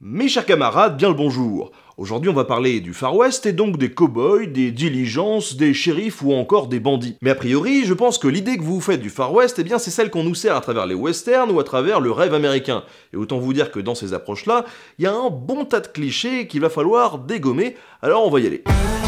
Mes chers camarades, bien le bonjour. Aujourd'hui on va parler du Far West et donc des cow-boys, des diligences, des shérifs ou encore des bandits. Mais a priori, je pense que l'idée que vous vous faites du Far West, eh bien c'est celle qu'on nous sert à travers les westerns ou à travers le rêve américain. Et autant vous dire que dans ces approches-là, il y a un bon tas de clichés qu'il va falloir dégommer, alors on va y aller.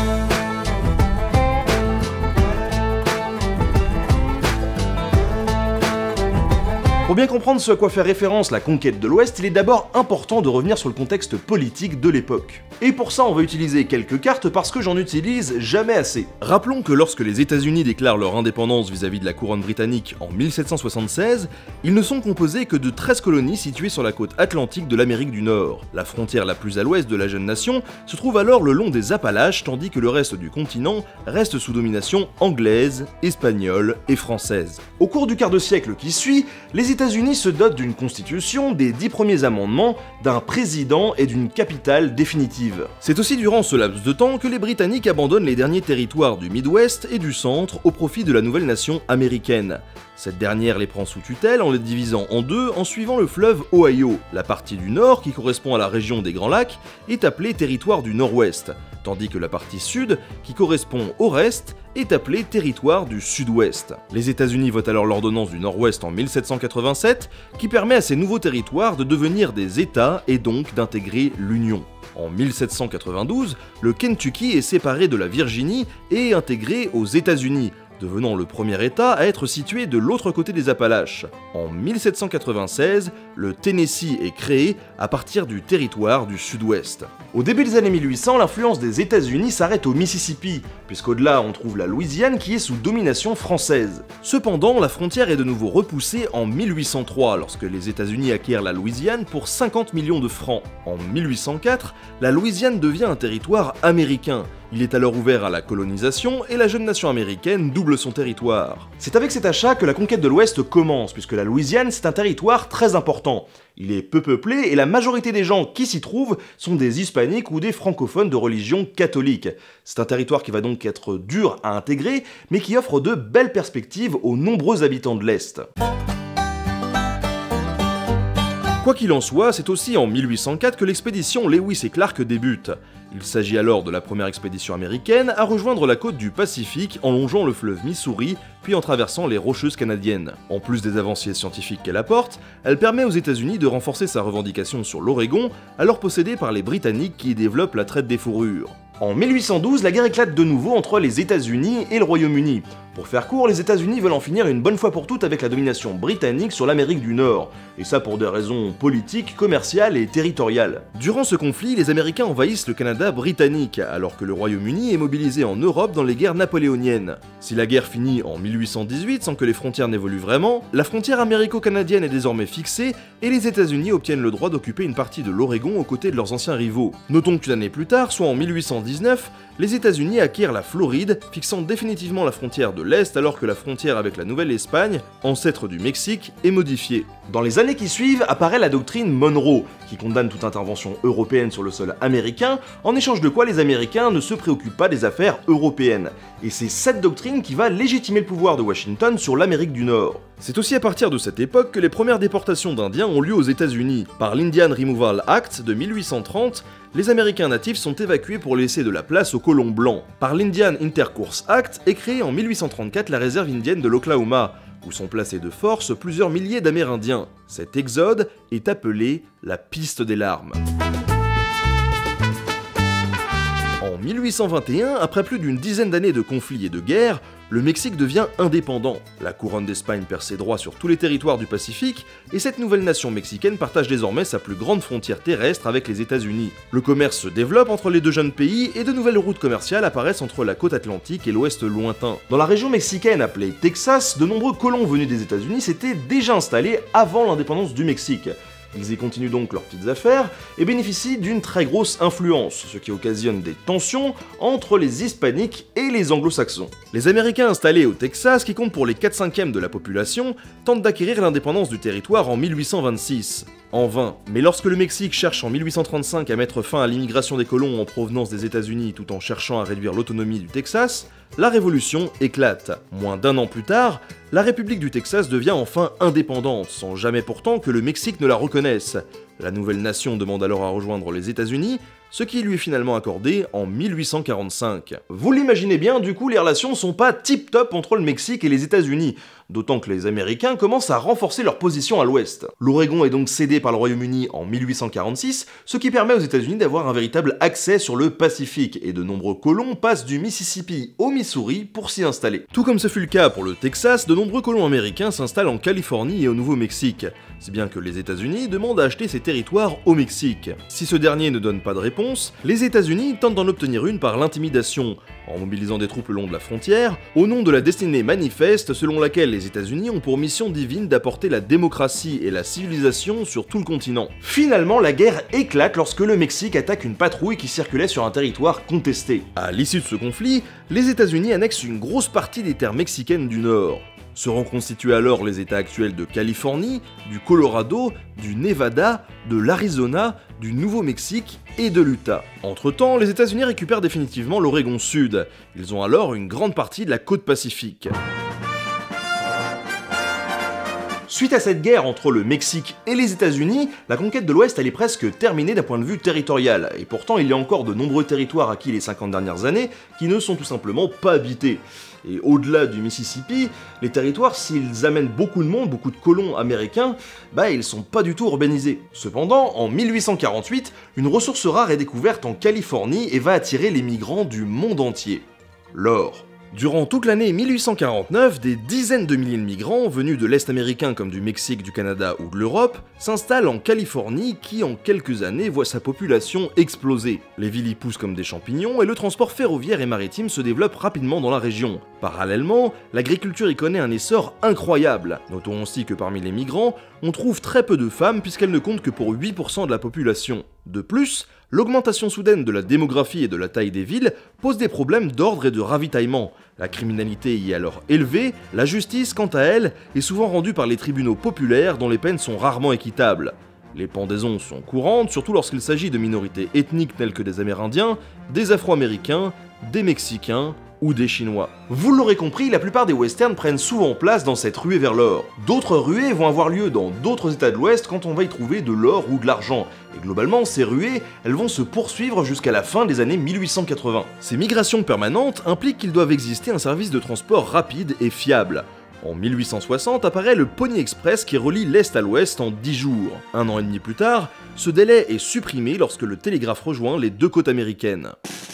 Pour bien comprendre ce à quoi fait référence la conquête de l'Ouest, il est d'abord important de revenir sur le contexte politique de l'époque. Et pour ça, on va utiliser quelques cartes parce que j'en utilise jamais assez. Rappelons que lorsque les États-Unis déclarent leur indépendance vis-à-vis de la couronne britannique en 1776, ils ne sont composés que de 13 colonies situées sur la côte atlantique de l'Amérique du Nord. La frontière la plus à l'ouest de la jeune nation se trouve alors le long des Appalaches, tandis que le reste du continent reste sous domination anglaise, espagnole et française. Au cours du quart de siècle qui suit, les États-Unis se dotent d'une constitution, des 10 premiers amendements, d'un président et d'une capitale définitive. C'est aussi durant ce laps de temps que les Britanniques abandonnent les derniers territoires du Midwest et du centre au profit de la nouvelle nation américaine. Cette dernière les prend sous tutelle en les divisant en deux en suivant le fleuve Ohio. La partie du nord, qui correspond à la région des Grands Lacs, est appelée territoire du Nord-Ouest, tandis que la partie sud, qui correspond au reste, est appelée territoire du Sud-Ouest. Les États-Unis votent alors l'ordonnance du Nord-Ouest en 1787, qui permet à ces nouveaux territoires de devenir des États et donc d'intégrer l'Union. En 1792, le Kentucky est séparé de la Virginie et intégré aux États-Unis, devenant le premier État à être situé de l'autre côté des Appalaches. En 1796, le Tennessee est créé à partir du territoire du Sud-Ouest. Au début des années 1800, l'influence des États-Unis s'arrête au Mississippi, puisqu'au-delà on trouve la Louisiane qui est sous domination française. Cependant, la frontière est de nouveau repoussée en 1803, lorsque les États-Unis acquièrent la Louisiane pour 50 millions de francs. En 1804, la Louisiane devient un territoire américain. Il est alors ouvert à la colonisation et la jeune nation américaine double son territoire. C'est avec cet achat que la conquête de l'Ouest commence, puisque la Louisiane c'est un territoire très important. Il est peu peuplé et la majorité des gens qui s'y trouvent sont des hispaniques ou des francophones de religion catholique. C'est un territoire qui va donc être dur à intégrer, mais qui offre de belles perspectives aux nombreux habitants de l'Est. Quoi qu'il en soit, c'est aussi en 1804 que l'expédition Lewis et Clark débute. Il s'agit alors de la première expédition américaine à rejoindre la côte du Pacifique en longeant le fleuve Missouri, puis en traversant les Rocheuses canadiennes. En plus des avancées scientifiques qu'elle apporte, elle permet aux États-Unis de renforcer sa revendication sur l'Oregon, alors possédé par les Britanniques qui y développent la traite des fourrures. En 1812, la guerre éclate de nouveau entre les États-Unis et le Royaume-Uni. Pour faire court, les États-Unis veulent en finir une bonne fois pour toutes avec la domination britannique sur l'Amérique du Nord, et ça pour des raisons politiques, commerciales et territoriales. Durant ce conflit, les Américains envahissent le Canada britannique, alors que le Royaume-Uni est mobilisé en Europe dans les guerres napoléoniennes. Si la guerre finit en 1818 sans que les frontières n'évoluent vraiment, la frontière américo-canadienne est désormais fixée et les États-Unis obtiennent le droit d'occuper une partie de l'Oregon aux côtés de leurs anciens rivaux. Notons qu'une année plus tard, soit en 1819, les États-Unis acquièrent la Floride, fixant définitivement la frontière de l'Est alors que la frontière avec la Nouvelle-Espagne, ancêtre du Mexique, est modifiée. Dans les années qui suivent, apparaît la doctrine Monroe, qui condamne toute intervention européenne sur le sol américain, en échange de quoi les Américains ne se préoccupent pas des affaires européennes. Et c'est cette doctrine qui va légitimer le pouvoir de Washington sur l'Amérique du Nord. C'est aussi à partir de cette époque que les premières déportations d'Indiens ont lieu aux États-Unis. Par l'Indian Removal Act de 1830, les Américains natifs sont évacués pour laisser de la place aux colons blancs. Par l'Indian Intercourse Act est créée en 1834 la réserve indienne de l'Oklahoma, où sont placés de force plusieurs milliers d'Amérindiens. Cet exode est appelé la piste des larmes. En 1821, après plus d'une dizaine d'années de conflits et de guerres, le Mexique devient indépendant. La couronne d'Espagne perd ses droits sur tous les territoires du Pacifique, et cette nouvelle nation mexicaine partage désormais sa plus grande frontière terrestre avec les États-Unis. Le commerce se développe entre les deux jeunes pays, et de nouvelles routes commerciales apparaissent entre la côte atlantique et l'ouest lointain. Dans la région mexicaine appelée Texas, de nombreux colons venus des États-Unis s'étaient déjà installés avant l'indépendance du Mexique. Ils y continuent donc leurs petites affaires et bénéficient d'une très grosse influence, ce qui occasionne des tensions entre les hispaniques et les anglo-saxons. Les Américains installés au Texas, qui comptent pour les 4/5 de la population, tentent d'acquérir l'indépendance du territoire en 1826. En vain. Mais lorsque le Mexique cherche en 1835 à mettre fin à l'immigration des colons en provenance des États-Unis tout en cherchant à réduire l'autonomie du Texas, la révolution éclate. Moins d'un an plus tard, la République du Texas devient enfin indépendante, sans jamais pourtant que le Mexique ne la reconnaisse. La nouvelle nation demande alors à rejoindre les États-Unis, ce qui lui est finalement accordé en 1845. Vous l'imaginez bien, du coup les relations sont pas tip-top entre le Mexique et les États-Unis, d'autant que les Américains commencent à renforcer leur position à l'ouest. L'Oregon est donc cédé par le Royaume-Uni en 1846, ce qui permet aux États-Unis d'avoir un véritable accès sur le Pacifique, et de nombreux colons passent du Mississippi au Missouri pour s'y installer. Tout comme ce fut le cas pour le Texas, de nombreux colons américains s'installent en Californie et au Nouveau-Mexique, si bien que les États-Unis demandent à acheter ces territoires au Mexique. Si ce dernier ne donne pas de réponse, les États-Unis tentent d'en obtenir une par l'intimidation, en mobilisant des troupes le long de la frontière, au nom de la destinée manifeste selon laquelle les États-Unis ont pour mission divine d'apporter la démocratie et la civilisation sur tout le continent. Finalement, la guerre éclate lorsque le Mexique attaque une patrouille qui circulait sur un territoire contesté. À l'issue de ce conflit, les États-Unis annexent une grosse partie des terres mexicaines du Nord. Seront constitués alors les États actuels de Californie, du Colorado, du Nevada, de l'Arizona, du Nouveau-Mexique et de l'Utah. Entre-temps, les États-Unis récupèrent définitivement l'Oregon Sud. Ils ont alors une grande partie de la côte pacifique. Suite à cette guerre entre le Mexique et les États-Unis, la conquête de l'Ouest elle est presque terminée d'un point de vue territorial, et pourtant il y a encore de nombreux territoires acquis les 50 dernières années qui ne sont tout simplement pas habités. Et au-delà du Mississippi, les territoires, s'ils amènent beaucoup de monde, beaucoup de colons américains, ils sont pas du tout urbanisés. Cependant, en 1848, une ressource rare est découverte en Californie et va attirer les migrants du monde entier. L'or. Durant toute l'année 1849, des dizaines de milliers de migrants, venus de l'Est américain comme du Mexique, du Canada ou de l'Europe, s'installent en Californie qui, en quelques années, voit sa population exploser. Les villes y poussent comme des champignons et le transport ferroviaire et maritime se développe rapidement dans la région. Parallèlement, l'agriculture y connaît un essor incroyable. Notons aussi que parmi les migrants, on trouve très peu de femmes puisqu'elles ne comptent que pour 8% de la population. De plus, l'augmentation soudaine de la démographie et de la taille des villes pose des problèmes d'ordre et de ravitaillement. La criminalité y est alors élevée, la justice, quant à elle, est souvent rendue par les tribunaux populaires dont les peines sont rarement équitables. Les pendaisons sont courantes, surtout lorsqu'il s'agit de minorités ethniques telles que des Amérindiens, des Afro-Américains, des Mexicains ou des Chinois. Vous l'aurez compris, la plupart des westerns prennent souvent place dans cette ruée vers l'or. D'autres ruées vont avoir lieu dans d'autres états de l'Ouest quand on va y trouver de l'or ou de l'argent. Et globalement, ces ruées, elles vont se poursuivre jusqu'à la fin des années 1880. Ces migrations permanentes impliquent qu'il doive exister un service de transport rapide et fiable. En 1860 apparaît le Pony Express qui relie l'Est à l'Ouest en 10 jours. Un an et demi plus tard, ce délai est supprimé lorsque le télégraphe rejoint les deux côtes américaines.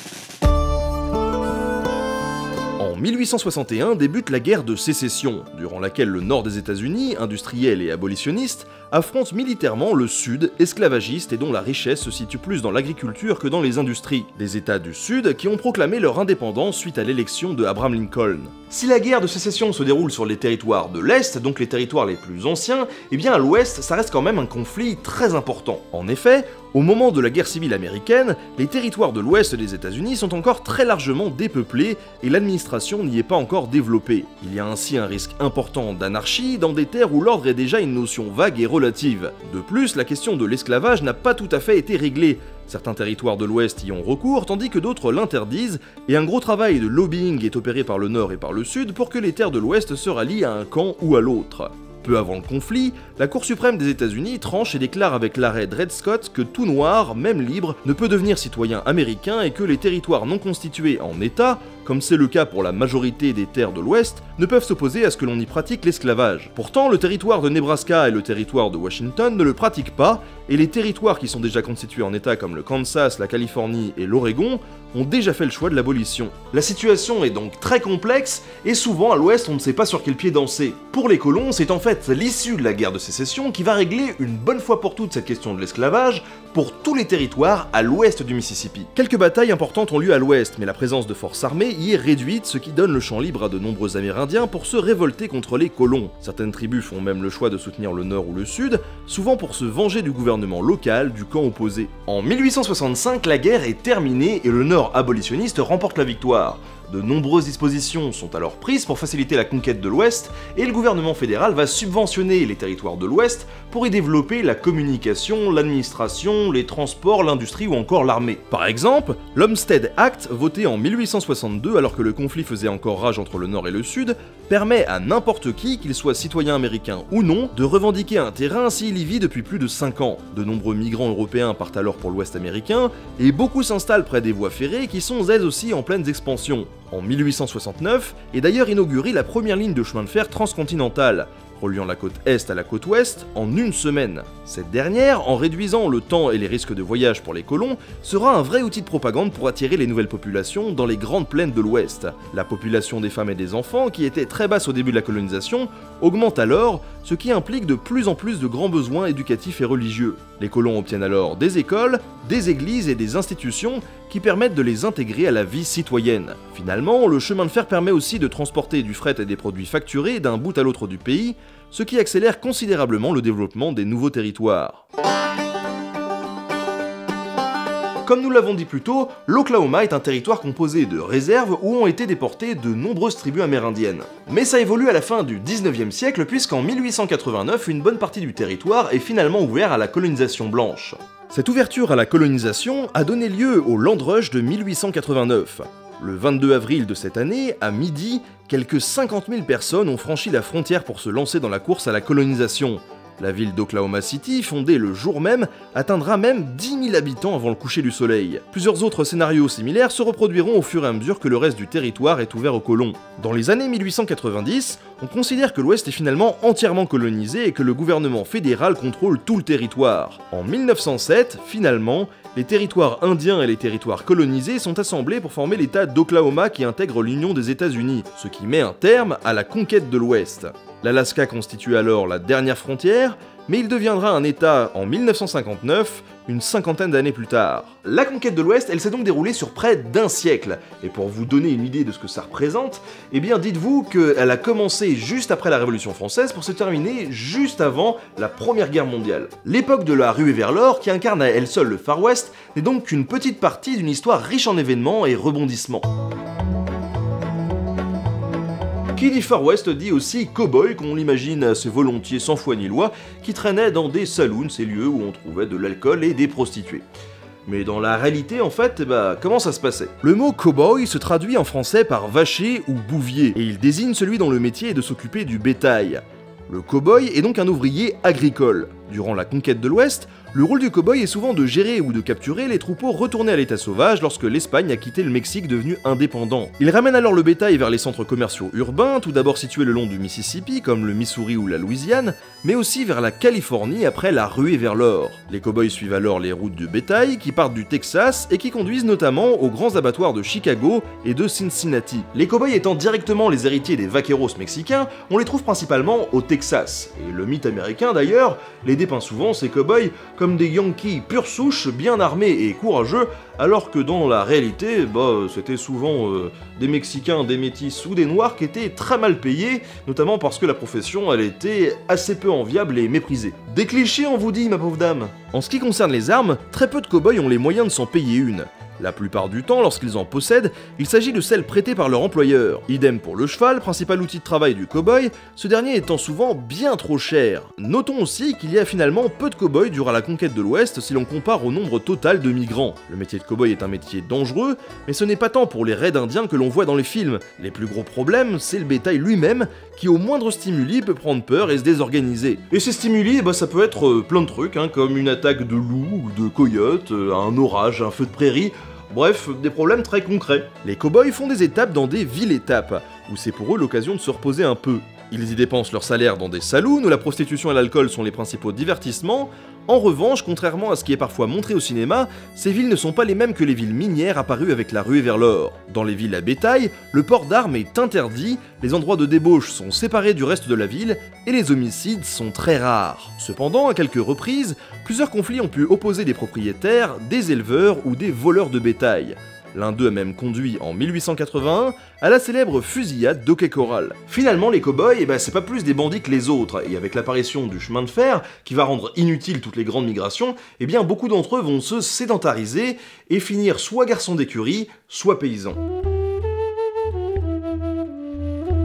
En 1861 débute la guerre de sécession, durant laquelle le nord des États-Unis, industriel et abolitionniste, affronte militairement le sud, esclavagiste et dont la richesse se situe plus dans l'agriculture que dans les industries. Des États du sud qui ont proclamé leur indépendance suite à l'élection de Abraham Lincoln. Si la guerre de sécession se déroule sur les territoires de l'Est, donc les territoires les plus anciens, eh bien à l'Ouest, ça reste quand même un conflit très important. En effet, au moment de la guerre civile américaine, les territoires de l'Ouest des États-Unis sont encore très largement dépeuplés et l'administration n'y est pas encore développée. Il y a ainsi un risque important d'anarchie dans des terres où l'ordre est déjà une notion vague et relative. De plus, la question de l'esclavage n'a pas tout à fait été réglée. Certains territoires de l'Ouest y ont recours, tandis que d'autres l'interdisent, et un gros travail de lobbying est opéré par le Nord et par le Sud pour que les terres de l'Ouest se rallient à un camp ou à l'autre. Peu avant le conflit, la Cour suprême des États-Unis tranche et déclare avec l'arrêt Dred Scott que tout noir, même libre, ne peut devenir citoyen américain et que les territoires non constitués en État, comme c'est le cas pour la majorité des terres de l'Ouest, ne peuvent s'opposer à ce que l'on y pratique l'esclavage. Pourtant, le territoire de Nebraska et le territoire de Washington ne le pratiquent pas, et les territoires qui sont déjà constitués en État comme le Kansas, la Californie et l'Oregon ont déjà fait le choix de l'abolition. La situation est donc très complexe, et souvent à l'Ouest on ne sait pas sur quel pied danser. Pour les colons, c'est en fait l'issue de la guerre de sécession qui va régler une bonne fois pour toutes cette question de l'esclavage pour tous les territoires à l'ouest du Mississippi. Quelques batailles importantes ont lieu à l'ouest, mais la présence de forces armées y est réduite, ce qui donne le champ libre à de nombreux Amérindiens pour se révolter contre les colons. Certaines tribus font même le choix de soutenir le nord ou le sud, souvent pour se venger du gouvernement local du camp opposé. En 1865, la guerre est terminée et le nord abolitionniste remporte la victoire. De nombreuses dispositions sont alors prises pour faciliter la conquête de l'Ouest, et le gouvernement fédéral va subventionner les territoires de l'Ouest pour y développer la communication, l'administration, les transports, l'industrie ou encore l'armée. Par exemple, l'Homestead Act, voté en 1862 alors que le conflit faisait encore rage entre le Nord et le Sud, permet à n'importe qui, qu'il soit citoyen américain ou non, de revendiquer un terrain s'il y vit depuis plus de 5 ans. De nombreux migrants européens partent alors pour l'Ouest américain, et beaucoup s'installent près des voies ferrées qui sont elles aussi en pleine expansion. En 1869 est d'ailleurs inaugurée la première ligne de chemin de fer transcontinentale, reliant la côte Est à la côte Ouest en une semaine. Cette dernière, en réduisant le temps et les risques de voyage pour les colons, sera un vrai outil de propagande pour attirer les nouvelles populations dans les grandes plaines de l'Ouest. La population des femmes et des enfants, qui était très basse au début de la colonisation, augmente alors, ce qui implique de plus en plus de grands besoins éducatifs et religieux. Les colons obtiennent alors des écoles, des églises et des institutions qui permettent de les intégrer à la vie citoyenne. Finalement, le chemin de fer permet aussi de transporter du fret et des produits facturés d'un bout à l'autre du pays, ce qui accélère considérablement le développement des nouveaux territoires. Comme nous l'avons dit plus tôt, l'Oklahoma est un territoire composé de réserves où ont été déportées de nombreuses tribus amérindiennes. Mais ça évolue à la fin du 19e siècle puisqu'en 1889, une bonne partie du territoire est finalement ouvert à la colonisation blanche. Cette ouverture à la colonisation a donné lieu au Land Rush de 1889. Le 22 avril de cette année, à midi, quelques 50 000 personnes ont franchi la frontière pour se lancer dans la course à la colonisation. La ville d'Oklahoma City, fondée le jour même, atteindra même 10 000 habitants avant le coucher du soleil. Plusieurs autres scénarios similaires se reproduiront au fur et à mesure que le reste du territoire est ouvert aux colons. Dans les années 1890, on considère que l'Ouest est finalement entièrement colonisé et que le gouvernement fédéral contrôle tout le territoire. En 1907, finalement, les territoires indiens et les territoires colonisés sont assemblés pour former l'État d'Oklahoma qui intègre l'Union des États-Unis, ce qui met un terme à la conquête de l'Ouest. L'Alaska constitue alors la dernière frontière, mais il deviendra un État en 1959, une cinquantaine d'années plus tard. La conquête de l'Ouest, elle s'est donc déroulée sur près d'un siècle, et pour vous donner une idée de ce que ça représente, eh bien dites-vous qu'elle a commencé juste après la Révolution française pour se terminer juste avant la Première Guerre mondiale. L'époque de la ruée vers l'or, qui incarne à elle seule le Far West, n'est donc qu'une petite partie d'une histoire riche en événements et rebondissements. Qui dit Far West dit aussi cow-boy, qu'on l'imagine assez volontiers sans foi ni loi, qui traînait dans des saloons, ces lieux où on trouvait de l'alcool et des prostituées. Mais dans la réalité, en fait, comment ça se passait? Le mot cow-boy se traduit en français par vacher ou bouvier, et il désigne celui dont le métier est de s'occuper du bétail. Le cow-boy est donc un ouvrier agricole. Durant la conquête de l'Ouest, le rôle du cow-boy est souvent de gérer ou de capturer les troupeaux retournés à l'état sauvage lorsque l'Espagne a quitté le Mexique devenu indépendant. Il ramène alors le bétail vers les centres commerciaux urbains, tout d'abord situés le long du Mississippi, comme le Missouri ou la Louisiane, mais aussi vers la Californie après la ruée vers l'or. Les cow-boys suivent alors les routes de bétail qui partent du Texas et qui conduisent notamment aux grands abattoirs de Chicago et de Cincinnati. Les cow-boys étant directement les héritiers des vaqueros mexicains, on les trouve principalement au Texas. Et le mythe américain d'ailleurs les dépeint souvent, ces cow-boys, comme des Yankees pure souche, bien armés et courageux, alors que dans la réalité, c'était souvent des Mexicains, des Métis ou des Noirs qui étaient très mal payés, notamment parce que la profession, elle était assez peu enviable et méprisée. Des clichés, on vous dit, ma pauvre dame. En ce qui concerne les armes, très peu de cow-boys ont les moyens de s'en payer une. La plupart du temps, lorsqu'ils en possèdent, il s'agit de celles prêtées par leur employeur. Idem pour le cheval, principal outil de travail du cow-boy, ce dernier étant souvent bien trop cher. Notons aussi qu'il y a finalement peu de cow-boys durant la conquête de l'Ouest si l'on compare au nombre total de migrants. Le métier de cow-boy est un métier dangereux, mais ce n'est pas tant pour les raids indiens que l'on voit dans les films. Les plus gros problèmes, c'est le bétail lui-même, qui au moindre stimuli peut prendre peur et se désorganiser. Et ces stimuli, ça peut être plein de trucs, comme une attaque de loup ou de coyote, un orage, un feu de prairie. Bref, des problèmes très concrets. Les cow-boys font des étapes dans des villes-étapes, où c'est pour eux l'occasion de se reposer un peu. Ils y dépensent leur salaire dans des saloons où la prostitution et l'alcool sont les principaux divertissements. En revanche, contrairement à ce qui est parfois montré au cinéma, ces villes ne sont pas les mêmes que les villes minières apparues avec la ruée vers l'or. Dans les villes à bétail, le port d'armes est interdit, les endroits de débauche sont séparés du reste de la ville, et les homicides sont très rares. Cependant, à quelques reprises, plusieurs conflits ont pu opposer des propriétaires, des éleveurs ou des voleurs de bétail. L'un d'eux a même conduit en 1881 à la célèbre fusillade d'Ok Corral. Finalement, les cow-boys, c'est pas plus des bandits que les autres, et avec l'apparition du chemin de fer, qui va rendre inutiles toutes les grandes migrations, beaucoup d'entre eux vont se sédentariser et finir soit garçons d'écurie, soit paysans.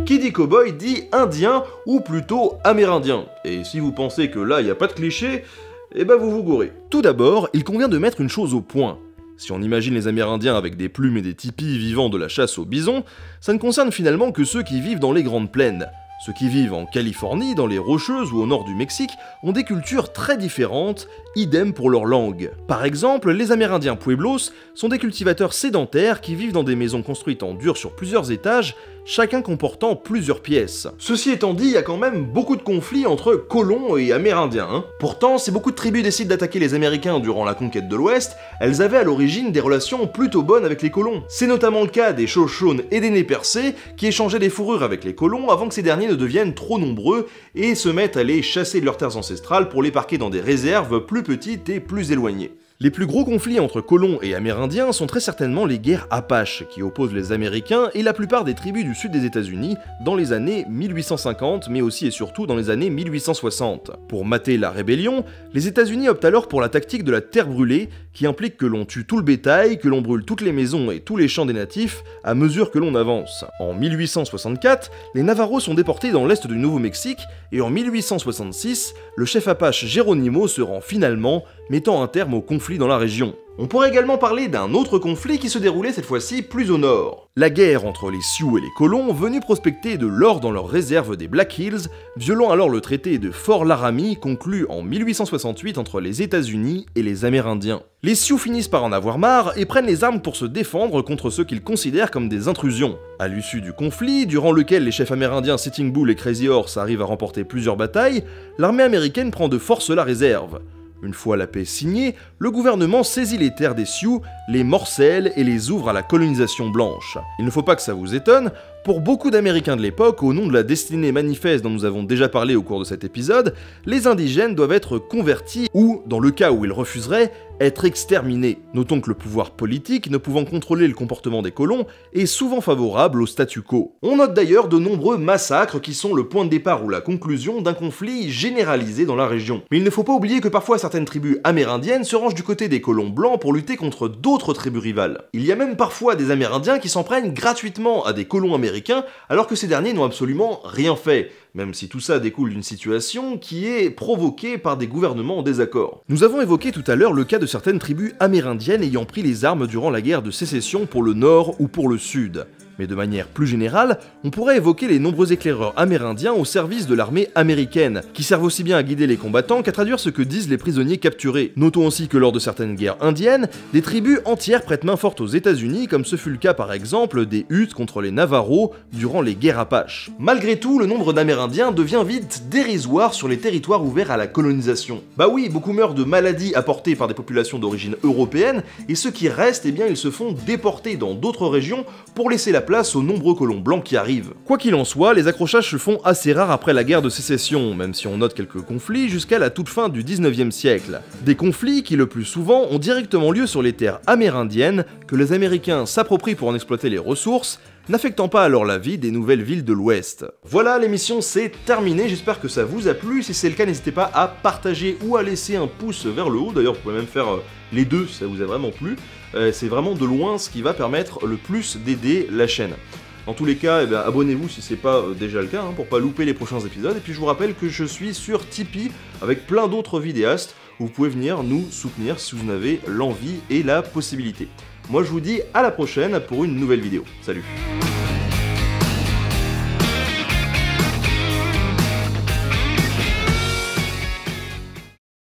Qui dit cow-boy dit indien ou plutôt amérindien. Et si vous pensez que là il n'y a pas de cliché, eh ben vous vous gourrez. Tout d'abord, il convient de mettre une chose au point. Si on imagine les Amérindiens avec des plumes et des tipis vivant de la chasse au bison, ça ne concerne finalement que ceux qui vivent dans les grandes plaines. Ceux qui vivent en Californie, dans les Rocheuses ou au nord du Mexique ont des cultures très différentes, idem pour leur langue. Par exemple, les Amérindiens Pueblos sont des cultivateurs sédentaires qui vivent dans des maisons construites en dur sur plusieurs étages, chacun comportant plusieurs pièces. Ceci étant dit, il y a quand même beaucoup de conflits entre colons et Amérindiens. Pourtant, si beaucoup de tribus décident d'attaquer les Américains durant la conquête de l'Ouest, elles avaient à l'origine des relations plutôt bonnes avec les colons. C'est notamment le cas des Shoshones et des Nez-Percés qui échangeaient des fourrures avec les colons avant que ces derniers ne deviennent trop nombreux et se mettent à les chasser de leurs terres ancestrales pour les parquer dans des réserves plus petites et plus éloignées. Les plus gros conflits entre colons et Amérindiens sont très certainement les guerres Apaches, qui opposent les Américains et la plupart des tribus du sud des États-Unis dans les années 1850, mais aussi et surtout dans les années 1860. Pour mater la rébellion, les États-Unis optent alors pour la tactique de la terre brûlée, qui implique que l'on tue tout le bétail, que l'on brûle toutes les maisons et tous les champs des natifs à mesure que l'on avance. En 1864, les Navajos sont déportés dans l'est du Nouveau-Mexique, et en 1866, le chef Apache Geronimo se rend finalement, mettant un terme au conflit dans la région. On pourrait également parler d'un autre conflit qui se déroulait cette fois-ci plus au nord. La guerre entre les Sioux et les colons venus prospecter de l'or dans leurs réserves des Black Hills, violant alors le traité de Fort Laramie conclu en 1868 entre les États-Unis et les Amérindiens. Les Sioux finissent par en avoir marre et prennent les armes pour se défendre contre ceux qu'ils considèrent comme des intrusions. À l'issue du conflit, durant lequel les chefs amérindiens Sitting Bull et Crazy Horse arrivent à remporter plusieurs batailles, l'armée américaine prend de force la réserve. Une fois la paix signée, le gouvernement saisit les terres des Sioux, les morcelle et les ouvre à la colonisation blanche. Il ne faut pas que ça vous étonne, pour beaucoup d'Américains de l'époque, au nom de la destinée manifeste dont nous avons déjà parlé au cours de cet épisode, les indigènes doivent être convertis ou, dans le cas où ils refuseraient, être exterminés. Notons que le pouvoir politique, ne pouvant contrôler le comportement des colons, est souvent favorable au statu quo. On note d'ailleurs de nombreux massacres qui sont le point de départ ou la conclusion d'un conflit généralisé dans la région. Mais il ne faut pas oublier que parfois certaines tribus amérindiennes se rangent du côté des colons blancs pour lutter contre d'autres tribus rivales. Il y a même parfois des Amérindiens qui s'en prennent gratuitement à des colons américains alors que ces derniers n'ont absolument rien fait, même si tout ça découle d'une situation qui est provoquée par des gouvernements en désaccord. Nous avons évoqué tout à l'heure le cas de certaines tribus amérindiennes ayant pris les armes durant la guerre de sécession pour le nord ou pour le sud. Mais de manière plus générale, on pourrait évoquer les nombreux éclaireurs amérindiens au service de l'armée américaine, qui servent aussi bien à guider les combattants qu'à traduire ce que disent les prisonniers capturés. Notons aussi que lors de certaines guerres indiennes, des tribus entières prêtent main forte aux États-Unis, comme ce fut le cas par exemple des Utes contre les Navajos durant les guerres Apaches. Malgré tout, le nombre d'Amérindiens devient vite dérisoire sur les territoires ouverts à la colonisation. Bah oui, beaucoup meurent de maladies apportées par des populations d'origine européenne, et ceux qui restent, eh bien ils se font déporter dans d'autres régions pour laisser la place aux nombreux colons blancs qui arrivent. Quoi qu'il en soit, les accrochages se font assez rares après la guerre de sécession, même si on note quelques conflits jusqu'à la toute fin du 19e siècle. Des conflits qui le plus souvent ont directement lieu sur les terres amérindiennes, que les Américains s'approprient pour en exploiter les ressources, n'affectant pas alors la vie des nouvelles villes de l'Ouest. Voilà, l'émission c'est terminé, j'espère que ça vous a plu. Si c'est le cas, n'hésitez pas à partager ou à laisser un pouce vers le haut. D'ailleurs, vous pouvez même faire les deux si ça vous a vraiment plu. C'est vraiment de loin ce qui va permettre le plus d'aider la chaîne. Dans tous les cas, abonnez-vous si c'est pas déjà le cas, pour pas louper les prochains épisodes. Et puis je vous rappelle que je suis sur Tipeee avec plein d'autres vidéastes où vous pouvez venir nous soutenir si vous en avez l'envie et la possibilité. Moi je vous dis à la prochaine pour une nouvelle vidéo. Salut!